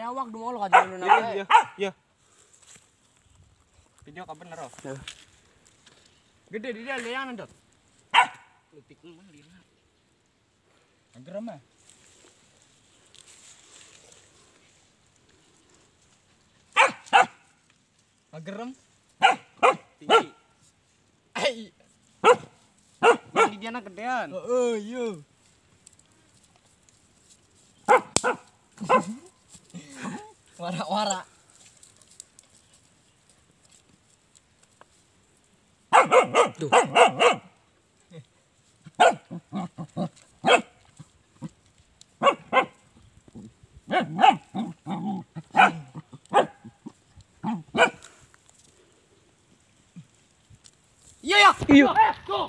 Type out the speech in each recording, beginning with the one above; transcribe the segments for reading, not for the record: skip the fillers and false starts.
Bayawak dumolo ka dulu na. Iya. Video ka bener oh. Gede di dia leangan dot. Letik mah lina. Ageram mah. Ageram. Tinggi. Ai. Yang di dia na gedean. Oh, iya. Wara-wara. Tuh. Iya ya. Iya. Tuh.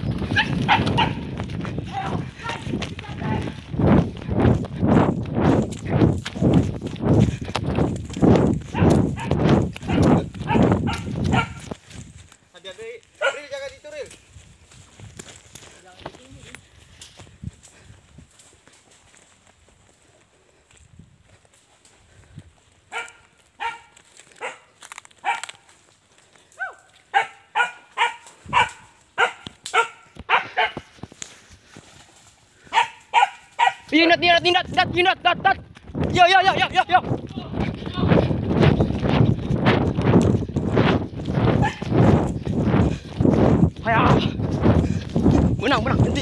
Ril, jaga di Ril. Inat, dat. Yo. Haya. Menang, nanti.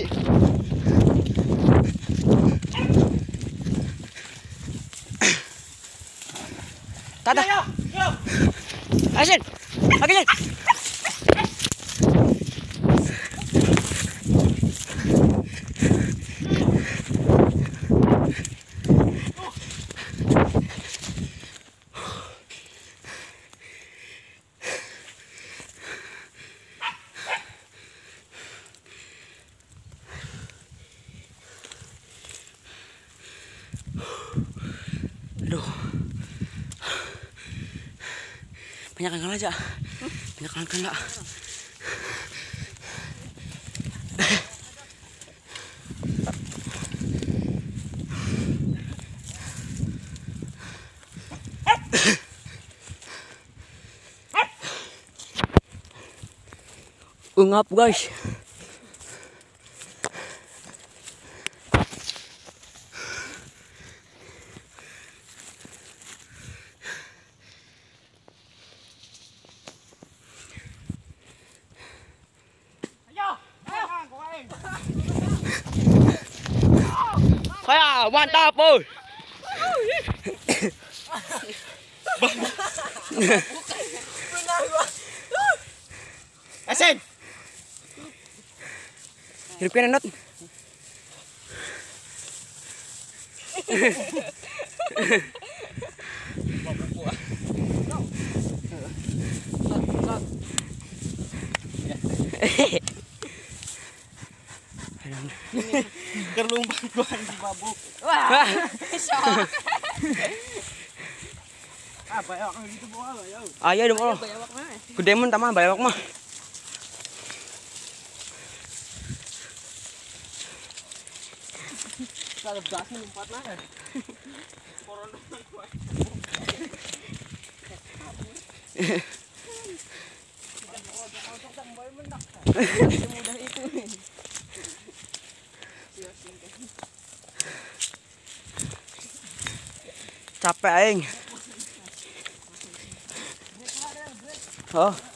Tada. Yo. Asin. Akin. Aduh. Banyak yang kalah aja. Banyak yang kalah. Ungap guys. Kaya mantap boy. Asin. Hidupin Enot. Kerlumpan gua di babuk. Wah, shock. Bayawak gitu bawa ya. Ayo dong lo. Bayawak mah. Gede mun tamah bayawak mah. Kalau gas lompat nah. Corona gua. Semudah itu. Capek aing. Oh.